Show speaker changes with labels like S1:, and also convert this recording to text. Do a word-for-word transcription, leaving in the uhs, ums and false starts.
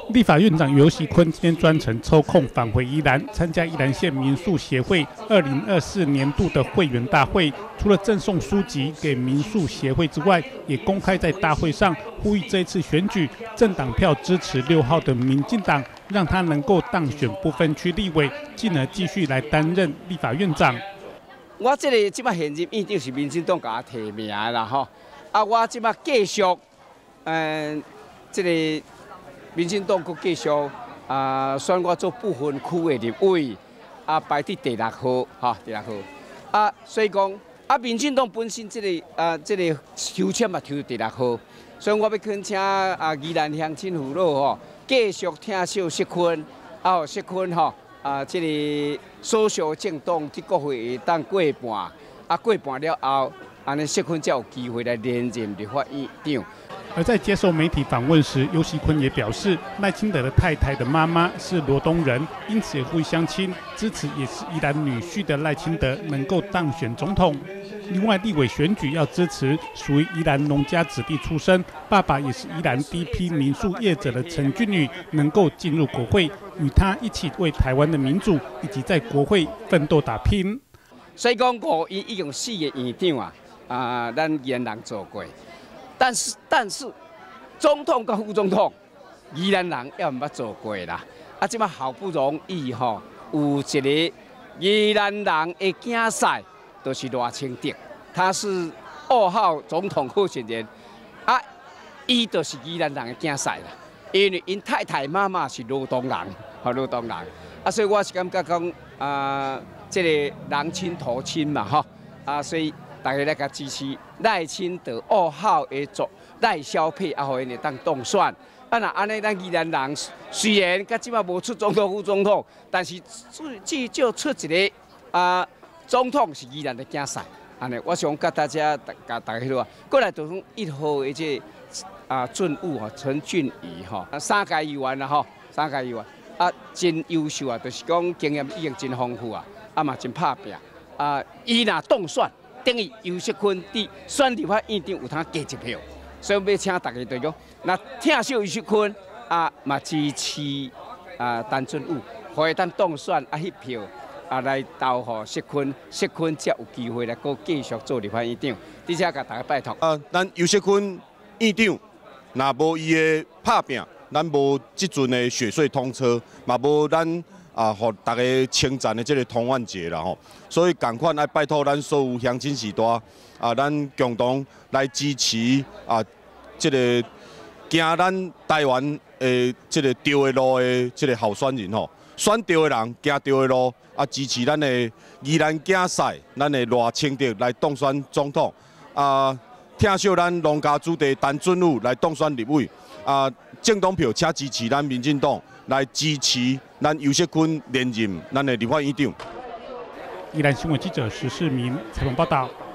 S1: 立法院长游锡堃今天专程抽空返回宜兰，参加宜兰县民宿协会二零二四年度的会员大会。除了赠送书籍给民宿协会之外，也公开在大会上呼吁这一次选举政党票支持六号的民进党，让他能够当选不分区立委，进而继续来担任立法院长。
S2: 我这个即摆现任院长是民进党给我提名的啦吼，啊，我即摆继续，嗯、呃，这个。民进党佮继续啊选我做不分区的立委，啊排伫第六号，哈第六号。啊，所以讲啊，民进党本身这个啊这个抽签嘛抽第六号，所以我要恳请啊宜兰乡亲父老吼，继续听小锡堃，啊锡堃吼啊这个所属政党伫国会会当过半，啊过半了后，安尼锡堃才有机会来连任立法院长。
S1: 而在接受媒体访问时，游锡堃也表示，赖清德的太太的妈妈是罗东人，因此也呼吁乡亲支持也是宜兰女婿的赖清德能够当选总统。另外，立委选举要支持属于宜兰农家子弟出身，爸爸也是宜兰第一批民宿业者的陈俊宇能够进入国会，与他一起为台湾的民主以及在国会奋斗打拼。
S2: 所以讲，五伊已经四个院长啊，啊，咱宜兰人做过。但是，但是，总统跟副总统，宜兰人也毋捌做过啦。啊，即摆好不容易吼，有一个宜兰人的竞赛，就是赖清德，他是二号总统候选人。啊，伊就是宜兰人的竞赛啦，因为因太太妈妈是罗东人，吼罗东人。啊，所以我是感觉讲，啊，这个人亲头亲嘛，吼，啊，所以。大家来甲支持赖清德二号的做赖萧配，啊，互因会当当选。啊，那安尼咱宜兰人虽然甲即摆无出总统副总统，但是至少出一个啊总统是宜兰的竞赛。安尼，我想甲大家甲大家说，过来就是一号的这啊俊武吼，陈俊宇吼，三届议员啦吼，三届议员啊真优秀啊，就是讲经验已经真丰富啊，啊嘛真拍拼啊，伊若当选。等于游锡堃伫选立法院长有通加一票，所以要请大家对讲，那听小游锡堃啊，嘛支持啊陈俊武，互伊当当选啊，迄票啊来投互锡堃，锡堃才有机会来搁继续做立法院长。而且甲大家拜托。
S3: 啊，咱游锡堃院长，若无伊的拍拼，咱无即阵的雪隧通车，嘛无咱。啊，互大家称赞的这个通万节啦吼，所以赶快来拜托咱所有乡亲时代啊，咱共同来支持啊，这个行咱台湾的这个对的路的这个候选人吼，选对的人行对的路啊，支持咱的宜兰竞赛，咱的赖清德来当选总统啊，听小咱农家子弟陈俊武来当选立委啊，政党票请支持咱民进党。来支持咱游锡堃连任咱的立法院长。
S1: 宜兰新闻记者石世明采访报道。